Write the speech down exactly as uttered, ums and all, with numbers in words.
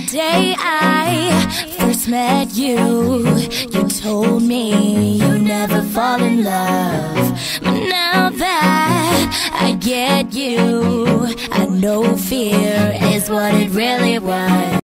day I first met you, you told me you never fall in love. But now that I get you, I know fear is what it really was.